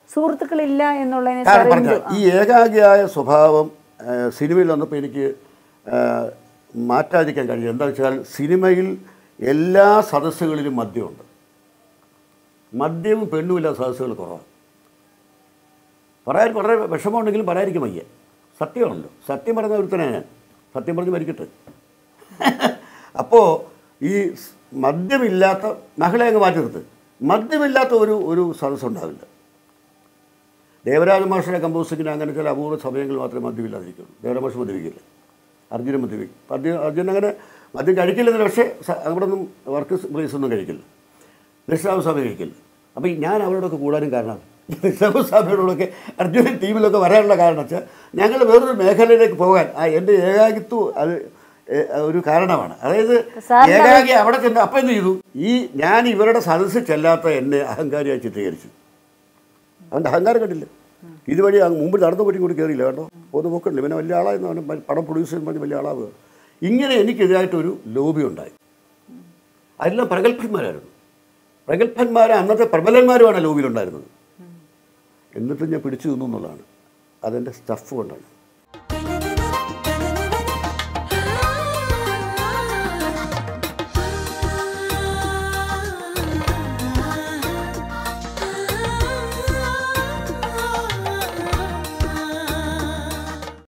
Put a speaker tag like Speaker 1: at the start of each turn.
Speaker 1: സുഹൃത്തുക്കളില്ല എന്നുള്ളതിനെ
Speaker 2: ഈ ഏകാഗിയായ സ്വഭാവം സിനിമയിൽ വന്നപ്പോൾ എനിക്ക് മാറ്റാതിരിക്കാൻ കഴിയും. എന്താ വെച്ചാൽ സിനിമയിൽ എല്ലാ സദസ്സുകളിലും മദ്യമുണ്ട്. മദ്യവും പെണ്ണുമില്ലാത്ത സദസ്സുകൾ കുറവാണ്. പറയാൻ വളരെ വിഷമമുണ്ടെങ്കിലും പറയാതിരിക്കും വയ്യ. സത്യമാണല്ലോ, സത്യം പറഞ്ഞ ഒരുത്തനെ ഞാൻ സത്യം പറഞ്ഞ് മരിക്കട്ടെ. അപ്പോൾ ഈ മദ്യമില്ലാത്ത മകളെ അങ്ങ് മാറ്റി നിർത്ത്, മദ്യമില്ലാത്ത ഒരു സദസ്സുണ്ടാവില്ല. ദേവരാജ മാഷിൻ്റെ കമ്പോസിങ്ങിന് അങ്ങനെ ചില അപൂർവ സമയങ്ങളിൽ മാത്രമേ മദ്യമില്ലാതിരിക്കുള്ളൂ. ദേവരാജ മാഷ് മദ്യപിക്കില്ല, അർജുനൻ മദ്യപിക്കും. അർജുൻ അങ്ങനെ മദ്യം കഴിക്കില്ലെന്നില്ല, പക്ഷേ അവിടെ ഒന്നും വർക്ക് പ്ലേസൊന്നും കഴിക്കില്ല. ദക്ഷിണാമ സ്വാമി കഴിക്കില്ല. അപ്പോൾ ഞാൻ അവരോടൊക്കെ കൂടാനും കാരണം ദക്ഷിണാമ സ്വാമിയോടൊക്കെ അർജുനൻ ടീമിലൊക്കെ വരാനുള്ള കാരണം വെച്ചാൽ ഞങ്ങൾ വേറൊരു മേഖലയിലേക്ക് പോകാൻ എൻ്റെ ഏകാകിത്വം അത് ഒരു കാരണമാണ്. അതായത് ഏകാഗി അവിടെ ചെന്ന് അപ്പം എന്ത് ചെയ്തു, ഞാൻ ഇവരുടെ സദസ്സ് ചെല്ലാത്ത എന്നെ അഹങ്കാരിയായി ചിത്രീകരിച്ചു. അവൻ്റെ അഹങ്കാരം കണ്ടില്ല. ഇതുവഴി മുമ്പ് നടന്നു പോയി കൂടി കയറിയില്ല കേട്ടോ, ഒന്ന് പോക്കണ്ടില്ല. പിന്നെ വലിയ ആളായിരുന്നു, അവൻ പടം പ്രൊഡ്യൂസ് ചെയ്യുമ്പോൾ വലിയ ആളാവുക. ഇങ്ങനെ എനിക്കെതിരായിട്ടൊരു ലോബി ഉണ്ടായി. അതെല്ലാം പ്രഗത്ഭന്മാരായിരുന്നു. പ്രഗത്ഭന്മാരെ അന്നത്തെ പ്രബലന്മാരുമാണ് ലോബിയിലുണ്ടായിരുന്നത്. എന്നിട്ടും ഞാൻ പിടിച്ചു നിന്നു എന്നുള്ളതാണ്. അതെൻ്റെ സ്റ്റഫ് കൊണ്ടാണ്.